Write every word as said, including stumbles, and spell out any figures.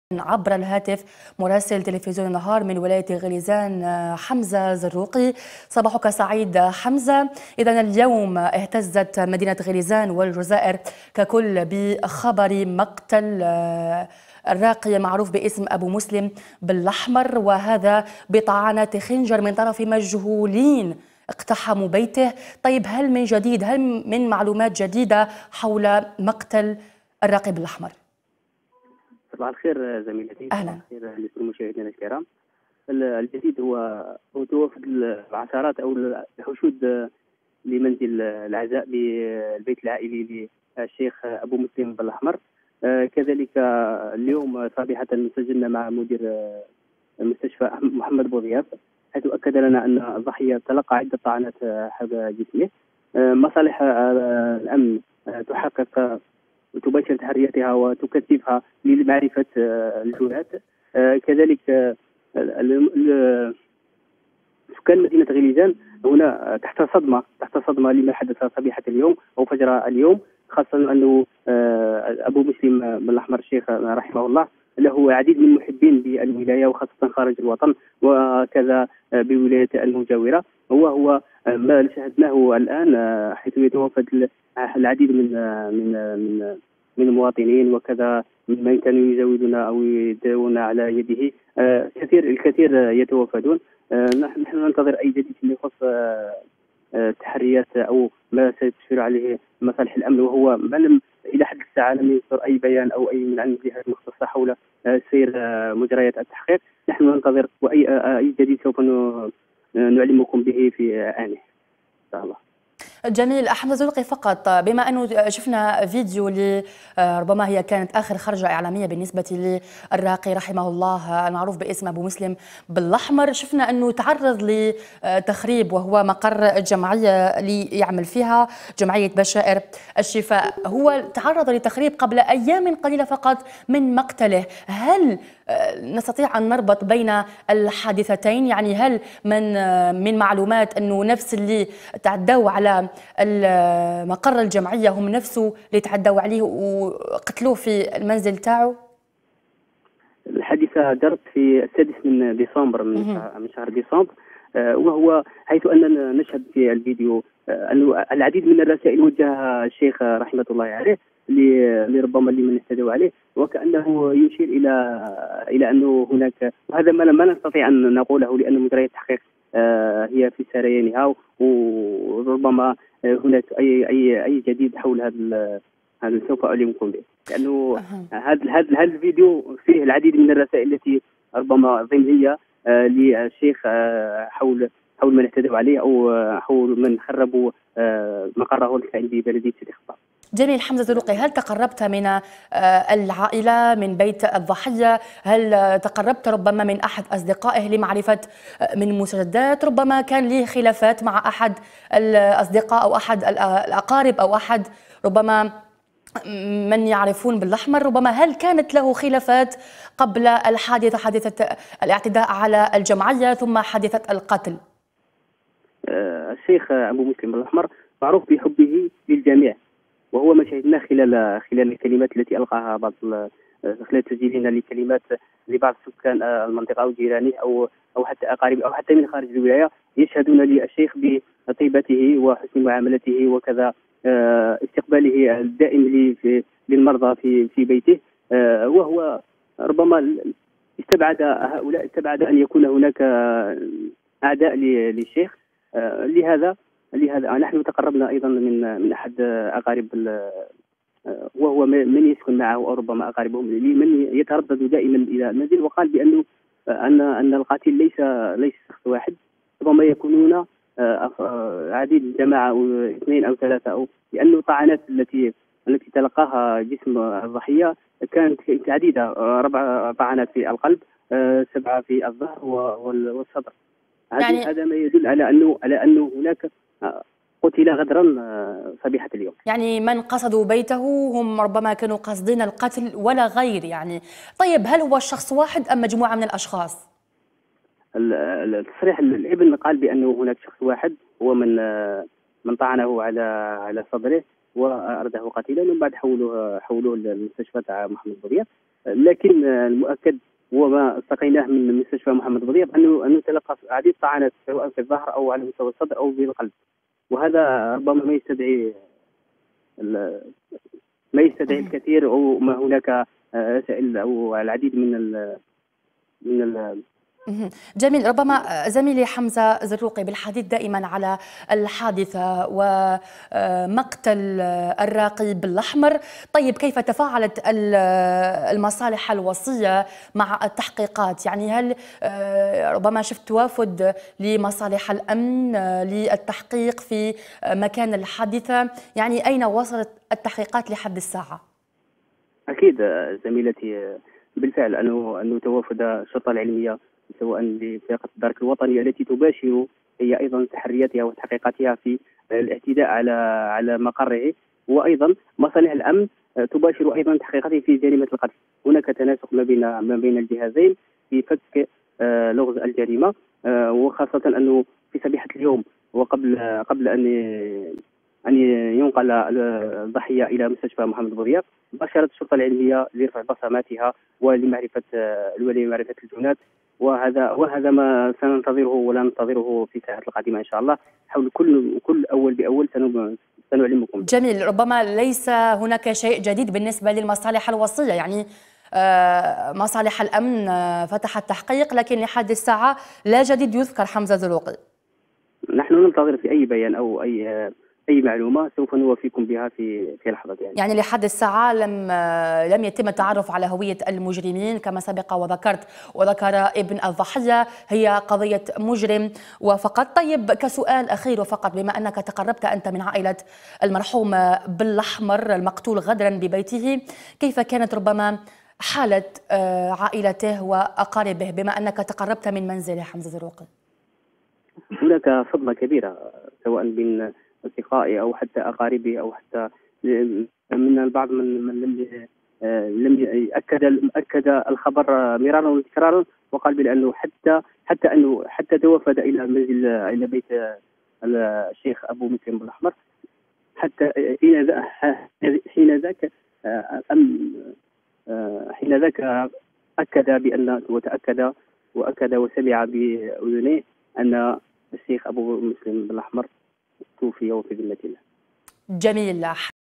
عبر الهاتف مراسل تلفزيون النهار من ولاية غليزان حمزة زروقي. صباحك سعيد حمزة. إذن اليوم اهتزت مدينة غليزان والجزائر ككل بخبر مقتل الراقي معروف باسم أبو مسلم بالأحمر، وهذا بطعنات خنجر من طرف مجهولين اقتحموا بيته. طيب، هل من جديد، هل من معلومات جديدة حول مقتل الراقي بالأحمر؟ صباح الخير زميلتي. أهلا. صباح الخير لكل مشاهدينا الكرام. الجديد هو هو توافد العشرات او الحشود لمنزل العزاء بالبيت العائلي للشيخ ابو مسلم بالاحمر. كذلك اليوم صباحا سجلنا مع مدير المستشفى محمد بوضياف، حيث اكد لنا ان الضحيه تلقى عده طعنات حول جسمه. مصالح الامن تحقق وتباشر تحرياتها وتكثفها لمعرفة الجهات. كذلك سكان مدينة غليزان هنا تحت صدمة تحت صدمة لما حدث صبيحة اليوم أو فجر اليوم، خاصة أنه أبو مسلم بالأحمر الشيخ رحمه الله له عديد من المحبين بالولاية وخاصة خارج الوطن وكذا بولاية المجاورة. هو هو ما شاهدناه الآن، حيث يتوافد العديد من من من من المواطنين وكذا من كانوا يزودون او يداوون على يده. كثير الكثير يتوافدون. نحن ننتظر اي جديد فيما يخص تحريات او ما ستشير عليه مصالح الامن، وهو ما لم الى حد الساعه لم يصدر اي بيان او اي من عن الجهات المختصه حول سير مجريات التحقيق. نحن ننتظر، واي اي جديد سوف نعلمكم به في انه ان شاء الله. جميل. حمزة زروقي، فقط بما أنه شفنا فيديو ل ربما هي كانت آخر خرجة إعلامية بالنسبة للراقي رحمه الله المعروف باسم أبو مسلم بالأحمر، شفنا أنه تعرض لتخريب وهو مقر الجمعية اللي يعمل فيها جمعية بشائر الشفاء. هو تعرض لتخريب قبل أيام قليلة فقط من مقتله. هل نستطيع أن نربط بين الحادثتين؟ يعني هل من من معلومات أنه نفس اللي تعدوا على مقر الجمعية هم نفسه اللي تعدوا عليه وقتلوه في المنزل تاعو؟ الحادثة جرت في السادس من ديسمبر من شهر ديسمبر، وهو حيث أننا نشهد في الفيديو أنه العديد من الرسائل وجهها الشيخ رحمة الله عليه لربما لمن اهتدوا عليه، وكأنه يشير إلى إلى أنه هناك، وهذا ما ما نستطيع أن نقوله لأن مجريات التحقيق هي في سريانها، وربما هناك أي أي أي جديد حول هذا هذا سوف أعلمكم به، لأنه هذا هذا هذا الفيديو فيه العديد من الرسائل التي ربما ضمنية للشيخ حول حول من اهتدوا عليه أو حول من خربوا مقره عند بلدية سيدي خطاب. جميل. حمزة زروقي، هل تقربت من العائلة من بيت الضحية؟ هل تقربت ربما من أحد أصدقائه لمعرفة من المستجدات؟ ربما كان له خلافات مع أحد الأصدقاء أو أحد الأقارب أو أحد ربما من يعرفون بالأحمر، ربما هل كانت له خلافات قبل الحادثة، حادثة الاعتداء على الجمعية ثم حادثة القتل؟ الشيخ أبو مسلم بالأحمر معروف بحبه للجميع، وهو ما شاهدناه خلال خلال الكلمات التي ألقاها بعض خلال تسجيلنا لكلمات لبعض سكان المنطقة أو جيرانه أو أو حتى أقاربه أو حتى من خارج الولاية، يشهدون للشيخ بطيبته وحسن معاملته وكذا استقباله الدائم للمرضى في في بيته. وهو ربما استبعد هؤلاء استبعد أن يكون هناك أعداء للشيخ. لهذا لهذا نحن تقربنا ايضا من من احد اقارب، وهو من يسكن معه او ربما اقاربهم، من يتردد دائما الى المنزل، وقال بانه ان ان القاتل ليس ليس شخص واحد، ربما يكونون عديد الجماعه او اثنين او ثلاثه، او لانه الطعنات التي التي تلقاها جسم الضحيه كانت عديده، اربع طعنات في القلب، سبعه في الظهر والصدر. يعني هذا ما يدل على انه على انه هناك قتل غدرا صبيحة اليوم. يعني من قصدوا بيته هم ربما كانوا قاصدين القتل ولا غير يعني. طيب، هل هو شخص واحد ام مجموعة من الاشخاص؟ التصريح الابن قال بانه هناك شخص واحد هو من من طعنه على على صدره وارده قتيلا، ومن بعد حولوه حولوه للمستشفى تاع محمد بوضياف. لكن المؤكد وما التقيناه من مستشفى محمد بوضياب انه انه تلقى عديد الطعنات سواء في الظهر او على مستوى الصدر او في القلب، وهذا ربما ما يستدعي ما يستدعي الكثير او ما هناك رسائل او العديد من ال من ال جميل. ربما زميلي حمزة زروقي بالحديث دائما على الحادثة ومقتل الراقي بالأحمر، طيب كيف تفاعلت المصالح الوصية مع التحقيقات؟ يعني هل ربما شفت توافد لمصالح الأمن للتحقيق في مكان الحادثة؟ يعني أين وصلت التحقيقات لحد الساعة؟ أكيد زميلتي، بالفعل أنه أنه توافد الشرطة العلمية سواء لفرقة الدرك الوطني التي تباشر هي ايضا تحرياتها وتحقيقاتها في الاعتداء على على مقره، وايضا مصالح الامن تباشر ايضا تحقيقاتها في جريمه القتل. هناك تناسق ما بين ما بين الجهازين في فك لغز الجريمه، وخاصه انه في صبيحه اليوم وقبل قبل ان ان ينقل الضحيه الى مستشفى محمد بوضياب باشرت الشرطه العلميه لرفع بصماتها ولمعرفه ولمعرفه الجنات، وهذا وهذا ما سننتظره ولا ننتظره في الساعات القادمه ان شاء الله. حول كل كل اول باول سنعلمكم. جميل. ربما ليس هناك شيء جديد بالنسبه للمصالح الوصيه، يعني مصالح الامن فتحت تحقيق، لكن لحد الساعه لا جديد يذكر. حمزه زروقي، نحن ننتظر في اي بيان او اي اي معلومه سوف نوافيكم بها في في لحظه. يعني يعني لحد الساعه لم لم يتم التعرف على هويه المجرمين كما سبق وذكرت وذكر ابن الضحيه، هي قضيه مجرم وفقط. طيب كسؤال اخير وفقط، بما انك تقربت انت من عائله المرحوم بالأحمر المقتول غدرا ببيته، كيف كانت ربما حاله عائلته واقاربه بما انك تقربت من منزله حمزه زروقي؟ هناك صدمه كبيره سواء بين اصدقائي او حتى اقاربي او حتى من البعض من من لم لم اكد اكد الخبر مرارا وتكرارا، وقال بانه حتى حتى انه حتى توافد الى منزل الى بيت الشيخ ابو مسلم بالأحمر، حتى حين حين ذاك ام حين ذاك اكد بان وتاكد واكد وسمع باذنيه ان الشيخ ابو مسلم بالأحمر توفي وفي ذمة الله. جميل.